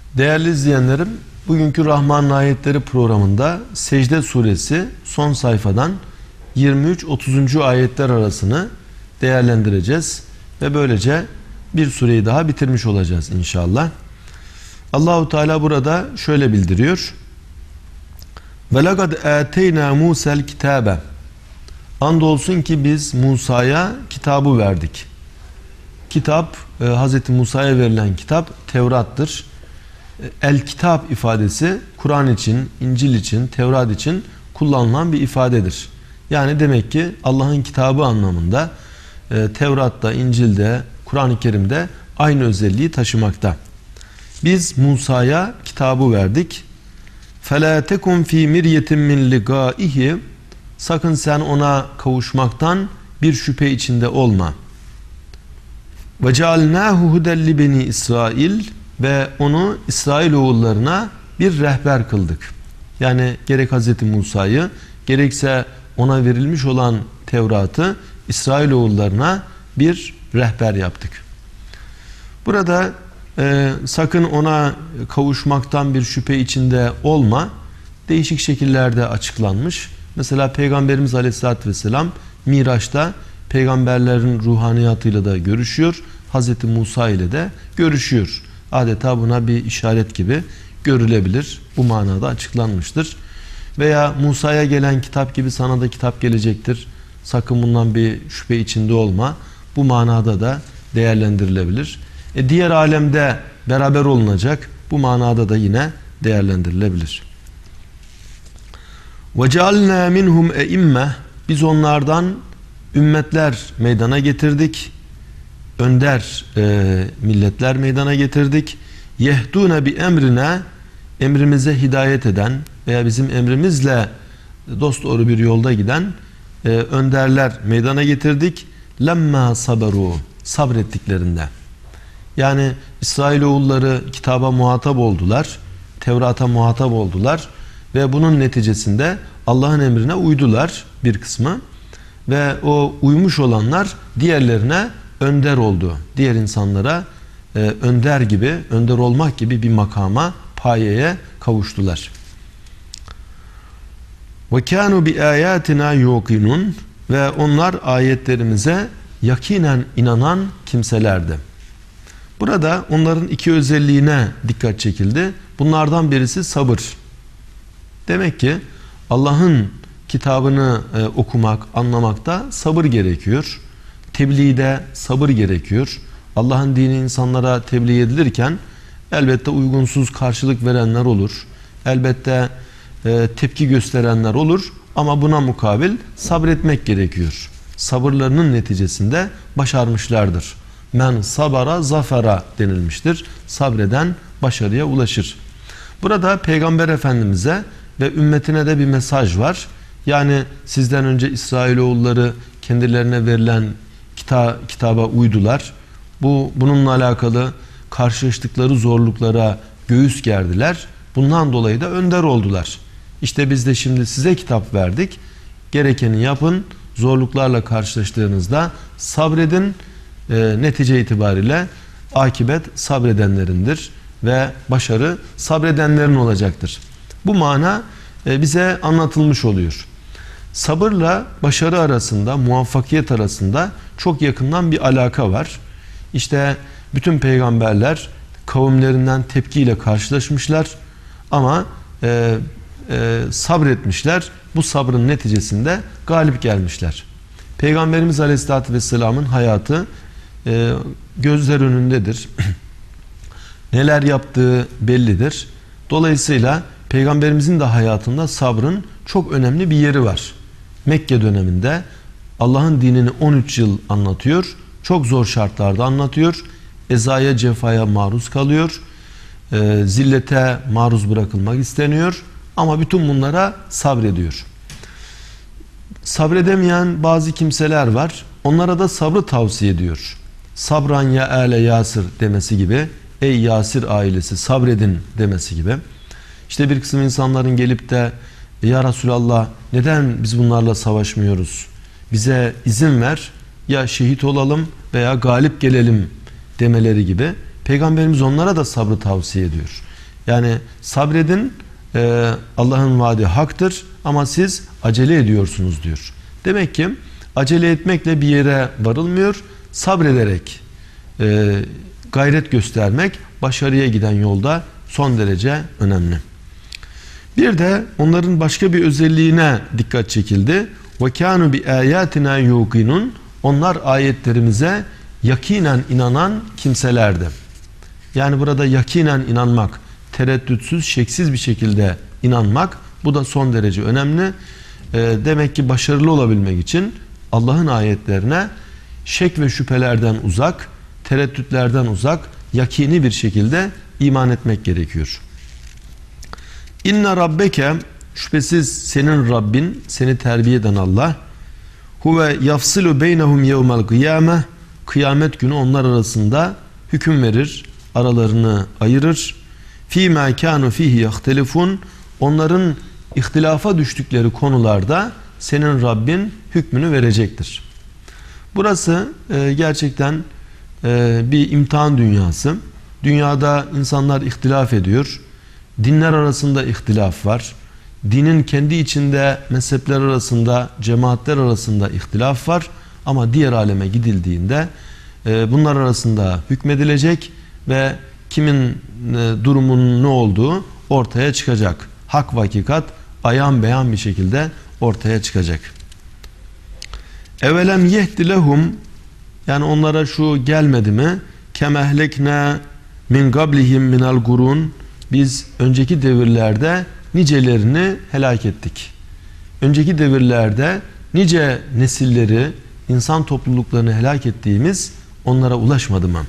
Değerli izleyenlerim, bugünkü Rahman'ın Ayetleri programında Secde Suresi son sayfadan 23-30. ayetler arasını değerlendireceğiz ve böylece bir sureyi daha bitirmiş olacağız inşallah. Allahu Teala burada şöyle bildiriyor: "Ve lekad ateyna Musa'l kitabe." Andolsun ki biz Musa'ya kitabı verdik. Kitap, Hz. Musa'ya verilen kitap Tevrat'tır. El-Kitap ifadesi Kur'an için, İncil için, Tevrat için kullanılan bir ifadedir. Yani demek ki Allah'ın kitabı anlamında Tevrat'ta, İncil'de, Kur'an-ı Kerim'de aynı özelliği taşımakta. Biz Musa'ya kitabı verdik. فَلَا تَكُنْ ف۪ي مِرْيَةٍ مِنْ لِقَائِهِ Sakın sen ona kavuşmaktan bir şüphe içinde olma. وَجَعَلْنَاهُ هُدًى لِبَنِي İsrail Ve onu İsrailoğullarına bir rehber kıldık. Yani gerek Hz. Musa'yı gerekse ona verilmiş olan Tevrat'ı İsrailoğullarına bir rehber yaptık. Burada sakın ona kavuşmaktan bir şüphe içinde olma değişik şekillerde açıklanmış. Mesela Peygamberimiz Aleyhisselatü Vesselam Miraç'ta peygamberlerin ruhaniyatıyla da görüşüyor. Hz. Musa ile de görüşüyor. Adeta buna bir işaret gibi görülebilir. Bu manada açıklanmıştır. Veya Musa'ya gelen kitap gibi sana da kitap gelecektir. Sakın bundan bir şüphe içinde olma. Bu manada da değerlendirilebilir. Diğer alemde beraber olunacak. Bu manada da yine değerlendirilebilir. وَجَعَلْنَا مِنْهُمْ اَئِمَّةً Biz onlardan ümmetler meydana getirdik. Önder milletler meydana getirdik. Yehdûne bi emrine Emrimize hidayet eden veya bizim emrimizle dosdoğru bir yolda giden önderler meydana getirdik. Lemma saberu Sabrettiklerinde. Yani İsrailoğulları kitaba muhatap oldular. Tevrat'a muhatap oldular. Ve bunun neticesinde Allah'ın emrine uydular bir kısmı. Ve o uymuş olanlar diğerlerine önder oldu. Diğer insanlara önder gibi, önder olmak gibi bir makama, payeye kavuştular. وَكَانُوا بِآيَاتِنَا يُوقِنُونَ Ve onlar ayetlerimize yakinen inanan kimselerdi. Burada onların iki özelliğine dikkat çekildi. Bunlardan birisi sabır. Demek ki Allah'ın kitabını okumak, anlamakta sabır gerekiyor. Tebliğde sabır gerekiyor. Allah'ın dini insanlara tebliğ edilirken elbette uygunsuz karşılık verenler olur. Elbette tepki gösterenler olur. Ama buna mukabil sabretmek gerekiyor. Sabırlarının neticesinde başarmışlardır. Men sabara zafera denilmiştir. Sabreden başarıya ulaşır. Burada Peygamber Efendimiz'e ve ümmetine de bir mesaj var. Yani sizden önce İsrailoğulları kendilerine verilen kitaba uydular. Bununla alakalı karşılaştıkları zorluklara göğüs gerdiler. Bundan dolayı da önder oldular. İşte biz de şimdi size kitap verdik. Gerekeni yapın. Zorluklarla karşılaştığınızda sabredin. Netice itibariyle akibet sabredenlerindir ve başarı sabredenlerin olacaktır. Bu mana bize anlatılmış oluyor. Sabırla başarı arasında, muvaffakiyet arasında çok yakından bir alaka var. İşte bütün peygamberler kavimlerinden tepkiyle karşılaşmışlar ama sabretmişler. Bu sabrın neticesinde galip gelmişler. Peygamberimiz Aleyhisselatü Vesselam'ın hayatı gözler önündedir. Neler yaptığı bellidir. Dolayısıyla Peygamberimizin de hayatında sabrın çok önemli bir yeri var. Mekke döneminde Allah'ın dinini 13 yıl anlatıyor. Çok zor şartlarda anlatıyor. Ezaya, cefaya maruz kalıyor. Zillete maruz bırakılmak isteniyor. Ama bütün bunlara sabrediyor. Sabredemeyen bazı kimseler var. Onlara da sabrı tavsiye ediyor. Sabran ya ale Yasir demesi gibi. Ey Yasir ailesi sabredin demesi gibi. İşte bir kısım insanların gelip de ya Resulallah neden biz bunlarla savaşmıyoruz? Bize izin ver ya şehit olalım veya galip gelelim demeleri gibi. Peygamberimiz onlara da sabrı tavsiye ediyor. Yani sabredin, Allah'ın vaadi haktır ama siz acele ediyorsunuz diyor. Demek ki acele etmekle bir yere varılmıyor. Sabrederek gayret göstermek başarıya giden yolda son derece önemli. Bir de onların başka bir özelliğine dikkat çekildi. وَكَانُوا بِآيَاتِنَا يُوقِنُونَ. Onlar ayetlerimize yakinen inanan kimselerdi. Yani burada yakinen inanmak, tereddütsüz, şeksiz bir şekilde inanmak, bu da son derece önemli. Demek ki başarılı olabilmek için Allah'ın ayetlerine şek ve şüphelerden uzak, tereddütlerden uzak, yakini bir şekilde iman etmek gerekiyor. İnne rabbeke, şüphesiz senin Rabbin, seni terbiye eden Allah, huve yafsilu beynehum yevmel kıyame, kıyamet günü onlar arasında hüküm verir, aralarını ayırır. Fîmâ kânu fîhî yahtelifun, onların ihtilafa düştükleri konularda senin Rabbin hükmünü verecektir. Burası gerçekten bir imtihan dünyası. Dünyada insanlar ihtilaf ediyor. Dinler arasında ihtilaf var. Dinin kendi içinde mezhepler arasında, cemaatler arasında ihtilaf var. Ama diğer aleme gidildiğinde bunlar arasında hükmedilecek ve kimin durumunun ne olduğu ortaya çıkacak. Hak ve hakikat ayan beyan bir şekilde ortaya çıkacak. Evelem yehdi lehum, yani onlara şu gelmedi mi? Kemehlekne min gablihim minel gurun, biz önceki devirlerde nicelerini helak ettik. Önceki devirlerde nice nesilleri, insan topluluklarını helak ettiğimiz onlara ulaşmadı mı?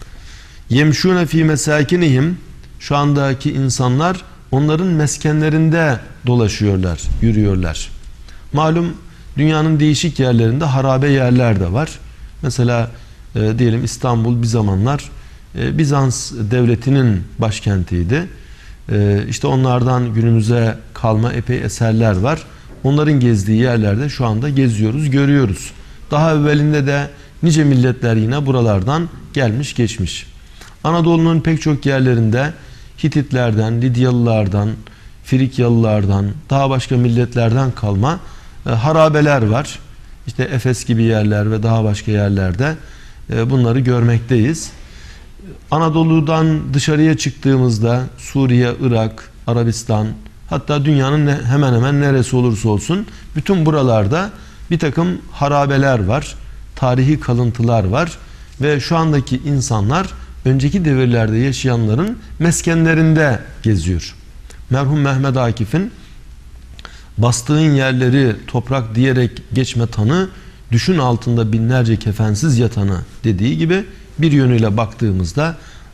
Yemşûne fî mesâkinihim, şu andaki insanlar onların meskenlerinde dolaşıyorlar, yürüyorlar. Malum dünyanın değişik yerlerinde harabe yerler de var. Mesela diyelim İstanbul bir zamanlar Bizans devletinin başkentiydi. İşte onlardan günümüze kalma epey eserler var. Onların gezdiği yerlerde şu anda geziyoruz, görüyoruz. Daha evvelinde de nice milletler yine buralardan gelmiş geçmiş. Anadolu'nun pek çok yerlerinde Hititlerden, Lidyalılardan, Frikyalılardan, daha başka milletlerden kalma harabeler var. İşte Efes gibi yerler ve daha başka yerlerde bunları görmekteyiz. Anadolu'dan dışarıya çıktığımızda Suriye, Irak, Arabistan, hatta dünyanın hemen hemen neresi olursa olsun bütün buralarda bir takım harabeler var, tarihi kalıntılar var ve şu andaki insanlar önceki devirlerde yaşayanların meskenlerinde geziyor. Merhum Mehmet Akif'in bastığın yerleri toprak diyerek geçme tanı, düşün altında binlerce kefensiz yatanı dediği gibi bir yönüyle baktığımızda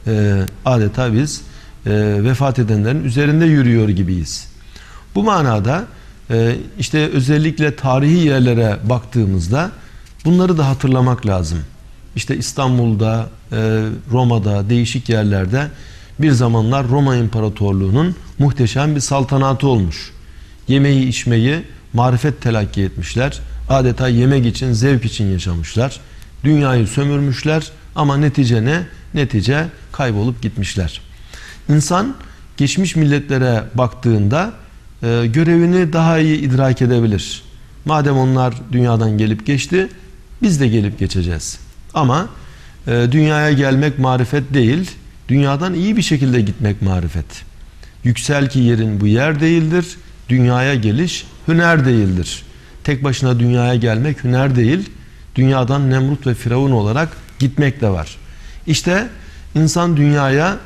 adeta biz vefat edenlerin üzerinde yürüyor gibiyiz. Bu manada işte özellikle tarihi yerlere baktığımızda bunları da hatırlamak lazım. İşte İstanbul'da, Roma'da, değişik yerlerde bir zamanlar Roma İmparatorluğu'nun muhteşem bir saltanatı olmuş. Yemeği, içmeyi marifet telakki etmişler. Adeta yemek için, zevk için yaşamışlar. Dünyayı sömürmüşler ama netice ne? Netice kaybolup gitmişler. İnsan geçmiş milletlere baktığında görevini daha iyi idrak edebilir. Madem onlar dünyadan gelip geçti, biz de gelip geçeceğiz. Ama dünyaya gelmek marifet değil, dünyadan iyi bir şekilde gitmek marifet. Yüksel ki yerin bu yer değildir, dünyaya geliş hüner değildir. Tek başına dünyaya gelmek hüner değil, dünyadan Nemrut ve Firavun olarak gitmek de var. İşte insan dünyaya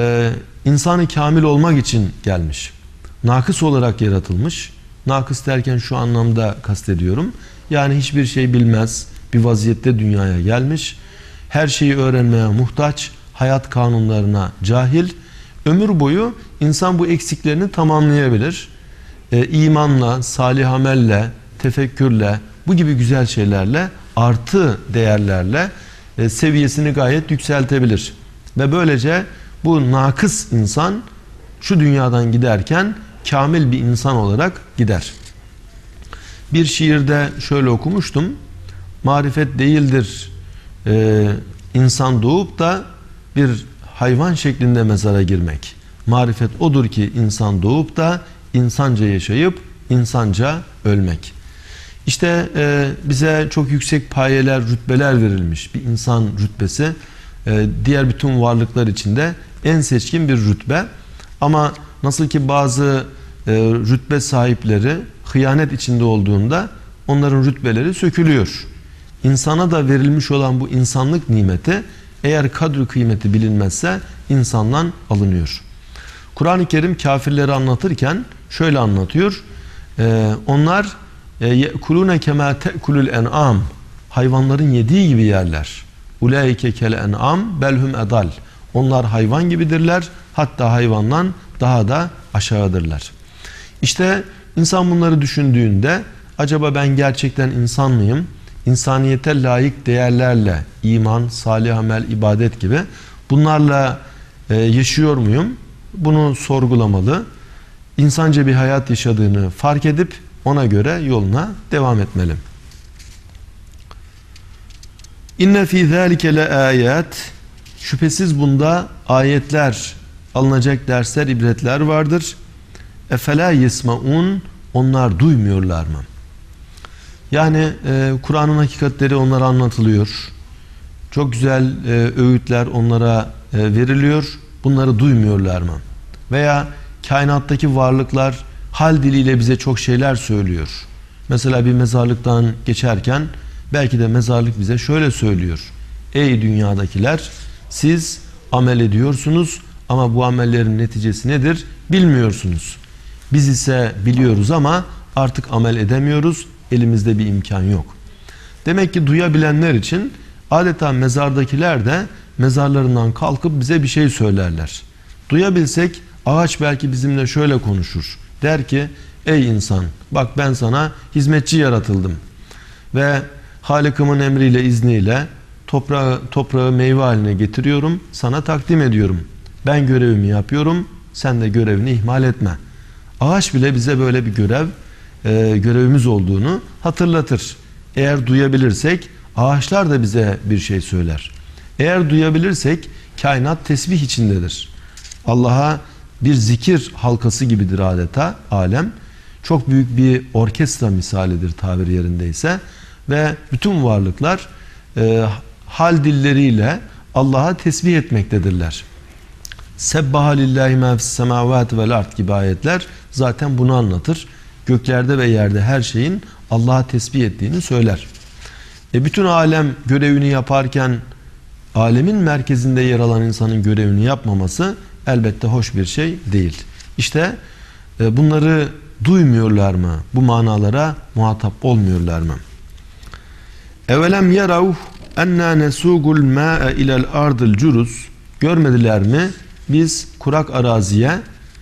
insanı kamil olmak için gelmiş. Nakıs olarak yaratılmış. Nakıs derken şu anlamda kastediyorum. Yani hiçbir şey bilmez bir vaziyette dünyaya gelmiş. Her şeyi öğrenmeye muhtaç, hayat kanunlarına cahil. Ömür boyu insan bu eksiklerini tamamlayabilir. İmanla, salih amelle, tefekkürle, bu gibi güzel şeylerle, artı değerlerle seviyesini gayet yükseltebilir. Ve böylece bu nakıs insan şu dünyadan giderken kamil bir insan olarak gider. Bir şiirde şöyle okumuştum. Marifet değildir insan doğup da bir hayvan şeklinde mezara girmek. Marifet odur ki insan doğup da insanca yaşayıp insanca ölmek. İşte bize çok yüksek payeler, rütbeler verilmiş. Bir insan rütbesi diğer bütün varlıklar içinde en seçkin bir rütbe. Ama nasıl ki bazı rütbe sahipleri hıyanet içinde olduğunda onların rütbeleri sökülüyor. İnsana da verilmiş olan bu insanlık nimeti eğer kadri kıymeti bilinmezse insandan alınıyor. Kur'an-ı Kerim kafirleri anlatırken şöyle anlatıyor. Onlar yekulune kema tekulul en'am, hayvanların yediği gibi yerler. Ulaike kel en'am belhum edal. Onlar hayvan gibidirler. Hatta hayvandan daha da aşağıdırlar. İşte insan bunları düşündüğünde acaba ben gerçekten insan mıyım? İnsaniyete layık değerlerle iman, salih amel, ibadet gibi bunlarla yaşıyor muyum? Bunu sorgulamalı. İnsanca bir hayat yaşadığını fark edip ona göre yoluna devam etmeli. İnne fî zâlike le âyât. Şüphesiz bunda ayetler, alınacak dersler, ibretler vardır. Efelâ yesmaun. Onlar duymuyorlar mı? Yani Kur'an'ın hakikatleri onlara anlatılıyor. Çok güzel öğütler onlara veriliyor. Bunları duymuyorlar mı? Veya kainattaki varlıklar hal diliyle bize çok şeyler söylüyor. Mesela bir mezarlıktan geçerken belki de mezarlık bize şöyle söylüyor. Ey dünyadakiler, siz amel ediyorsunuz ama bu amellerin neticesi nedir bilmiyorsunuz. Biz ise biliyoruz ama artık amel edemiyoruz. Elimizde bir imkan yok. Demek ki duyabilenler için adeta mezardakiler de mezarlarından kalkıp bize bir şey söylerler. Duyabilsek ağaç belki bizimle şöyle konuşur. Der ki ey insan, bak ben sana hizmetçi yaratıldım. Ve Halık'ımın emriyle, izniyle toprağı meyve haline getiriyorum. Sana takdim ediyorum. Ben görevimi yapıyorum. Sen de görevini ihmal etme. Ağaç bile bize böyle bir görevimiz olduğunu hatırlatır. Eğer duyabilirsek ağaçlar da bize bir şey söyler. Eğer duyabilirsek kainat tesbih içindedir. Allah'a bir zikir halkası gibidir adeta alem. Çok büyük bir orkestra misalidir tabir yerindeyse. Ve bütün varlıklar hal dilleriyle Allah'a tesbih etmektedirler. Sebbaha lillahi ma fis semavati vel ard gibi ayetler zaten bunu anlatır. Göklerde ve yerde her şeyin Allah'a tesbih ettiğini söyler. Bütün alem görevini yaparken alemin merkezinde yer alan insanın görevini yapmaması elbette hoş bir şey değil. İşte bunları duymuyorlar mı? Bu manalara muhatap olmuyorlar mı? Evelem yerav enna nesugul ma'e ilel ardil curuz. Görmediler mi? Biz kurak araziye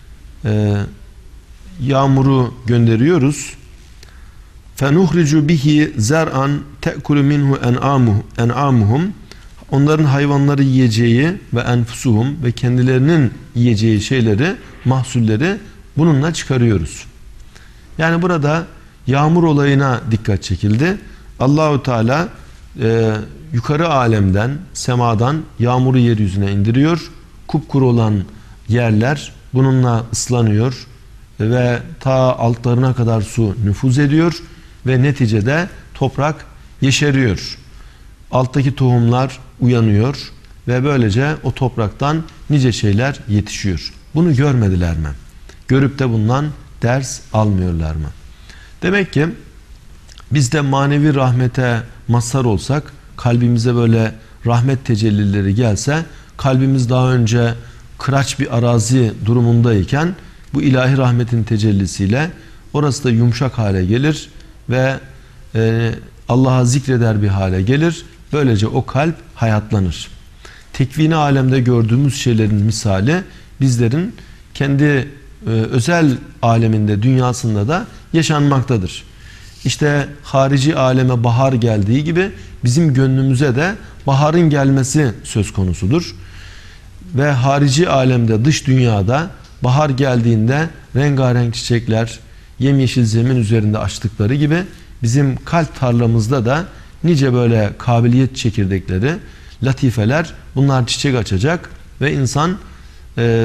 yağmuru gönderiyoruz. Fenuhricu bihi zer'an te'kulu minhu en'amuhum. Onların hayvanları yiyeceği ve enfusuhum ve kendilerinin yiyeceği şeyleri, mahsulleri bununla çıkarıyoruz. Yani burada yağmur olayına dikkat çekildi. Allahu Teala yukarı alemden, semadan yağmuru yeryüzüne indiriyor. Kupkuru olan yerler bununla ıslanıyor ve ta altlarına kadar su nüfuz ediyor ve neticede toprak yeşeriyor. Alttaki tohumlar uyanıyor ve böylece o topraktan nice şeyler yetişiyor. Bunu görmediler mi? Görüp de bundan ders almıyorlar mı? Demek ki biz de manevi rahmete mazhar olsak, kalbimize böyle rahmet tecellileri gelse, kalbimiz daha önce kıraç bir arazi durumundayken bu ilahi rahmetin tecellisiyle orası da yumuşak hale gelir ve Allah'a zikreder bir hale gelir. Böylece o kalp hayatlanır. Tekvini alemde gördüğümüz şeylerin misali bizlerin kendi özel aleminde, dünyasında da yaşanmaktadır. İşte harici aleme bahar geldiği gibi bizim gönlümüze de baharın gelmesi söz konusudur. Ve harici alemde, dış dünyada bahar geldiğinde rengarenk çiçekler yemyeşil zemin üzerinde açtıkları gibi bizim kalp tarlamızda da nice böyle kabiliyet çekirdekleri, latifeler, bunlar çiçek açacak ve insan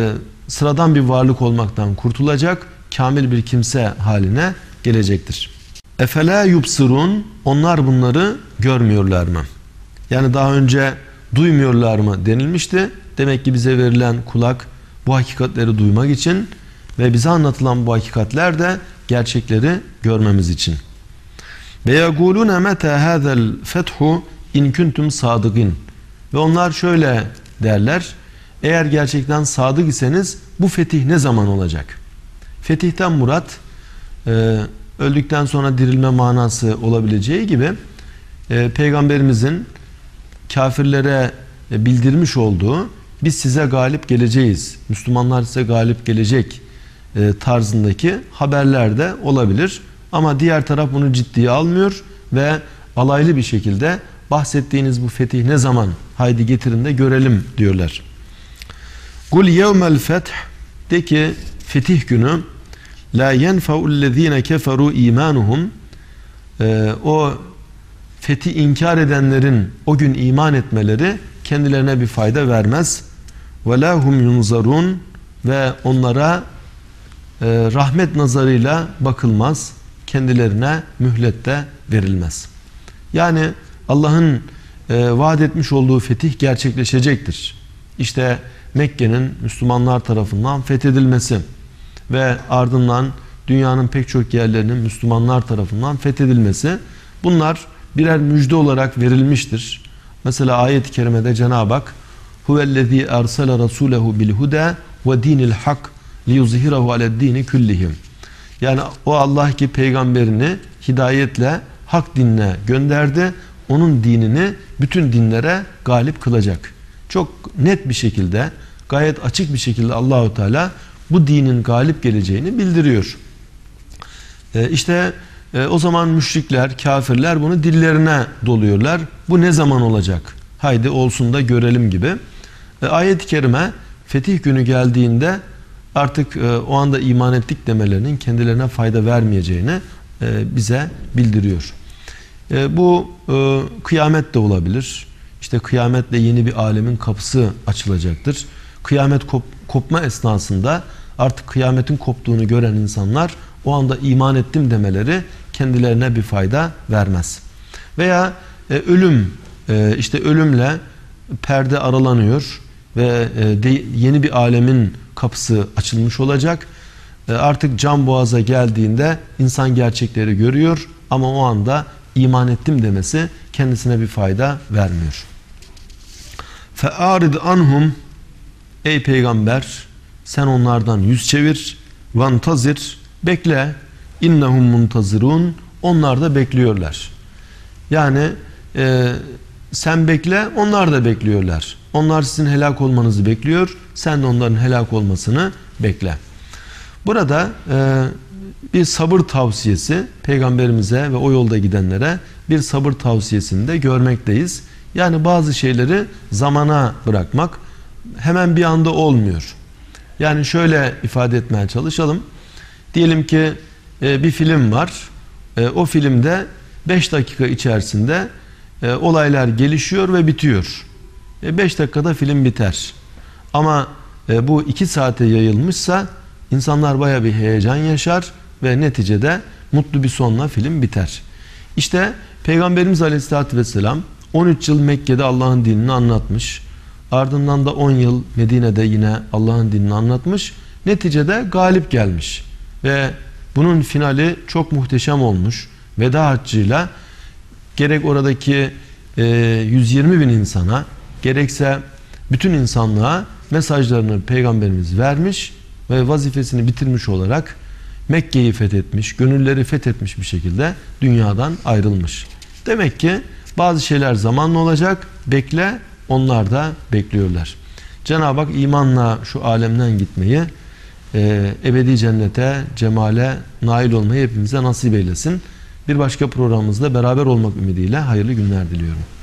sıradan bir varlık olmaktan kurtulacak, kamil bir kimse haline gelecektir. Efela yubsirun, onlar bunları görmüyorlar mı? Yani daha önce duymuyorlar mı denilmişti. Demek ki bize verilen kulak bu hakikatleri duymak için ve bize anlatılan bu hakikatler de gerçekleri görmemiz için. Ve yegulune meta hazal fethu in kuntum sadıgin. Ve onlar şöyle derler: eğer gerçekten sadık iseniz bu fetih ne zaman olacak? Fetihten murat öldükten sonra dirilme manası olabileceği gibi Peygamberimizin kafirlere bildirmiş olduğu biz size galip geleceğiz, Müslümanlar size galip gelecek tarzındaki haberler de olabilir. Ama diğer taraf bunu ciddiye almıyor ve alaylı bir şekilde bahsettiğiniz bu fetih ne zaman? Haydi getirin de görelim diyorlar. Kul yevmel feth, de ki fetih günü la yenfa'ullezine keferu imanuhum, o fethi inkar edenlerin o gün iman etmeleri kendilerine bir fayda vermez. Ve lahum yunzarun, ve onlara rahmet nazarıyla bakılmaz, kendilerine mühlet de verilmez. Yani Allah'ın vaat etmiş olduğu fetih gerçekleşecektir. İşte Mekke'nin Müslümanlar tarafından fethedilmesi ve ardından dünyanın pek çok yerlerinin Müslümanlar tarafından fethedilmesi, bunlar birer müjde olarak verilmiştir. Mesela ayet-i kerimede Cenab-ı Hak huvellezî ersele rasûlehu bil huda ve dinil hak liyuzhirahu ale'd-dîni kullihim. Yani o Allah ki peygamberini hidayetle hak dinine gönderdi. Onun dinini bütün dinlere galip kılacak. Çok net bir şekilde, gayet açık bir şekilde Allahu Teala bu dinin galip geleceğini bildiriyor. İşte o zaman müşrikler, kafirler bunu dillerine doluyorlar. Bu ne zaman olacak? Haydi olsun da görelim gibi. Ayet-i kerime fetih günü geldiğinde artık o anda iman ettik demelerinin kendilerine fayda vermeyeceğini bize bildiriyor. Bu kıyamet de olabilir. İşte kıyametle yeni bir alemin kapısı açılacaktır. Kıyamet kopma esnasında artık kıyametin koptuğunu gören insanlar o anda iman ettim demeleri kendilerine bir fayda vermez. Veya ölüm, işte ölümle perde aralanıyor ve yeni bir alemin kapısı açılmış olacak. Artık can boğaza geldiğinde insan gerçekleri görüyor ama o anda iman ettim demesi kendisine bir fayda vermiyor. Fe'arid anhum, ey peygamber sen onlardan yüz çevir, vantazir, bekle, innehum muntazirun, onlar da bekliyorlar. Yani sen bekle, onlar da bekliyorlar. Onlar sizin helak olmanızı bekliyor, sen de onların helak olmasını bekle. Burada bir sabır tavsiyesi peygamberimize ve o yolda gidenlere bir sabır tavsiyesini de görmekteyiz. Yani bazı şeyleri zamana bırakmak hemen bir anda olmuyor. Yani şöyle ifade etmeye çalışalım. Diyelim ki bir film var. O filmde 5 dakika içerisinde olaylar gelişiyor ve bitiyor. 5 dakikada film biter. Ama bu 2 saate yayılmışsa insanlar baya bir heyecan yaşar ve neticede mutlu bir sonla film biter. İşte Peygamberimiz Aleyhisselatü Vesselam 13 yıl Mekke'de Allah'ın dinini anlatmış. Ardından da 10 yıl Medine'de yine Allah'ın dinini anlatmış. Neticede galip gelmiş. Ve bunun finali çok muhteşem olmuş. Veda haccıyla gerek oradaki 120 bin insana gerekse bütün insanlığa mesajlarını Peygamberimiz vermiş ve vazifesini bitirmiş olarak Mekke'yi fethetmiş, gönülleri fethetmiş bir şekilde dünyadan ayrılmış. Demek ki bazı şeyler zamanla olacak, bekle, onlar da bekliyorlar. Cenab-ı Hak imanla şu alemden gitmeyi, ebedi cennete, cemale nail olmayı hepimize nasip eylesin. Bir başka programımızda beraber olmak ümidiyle hayırlı günler diliyorum.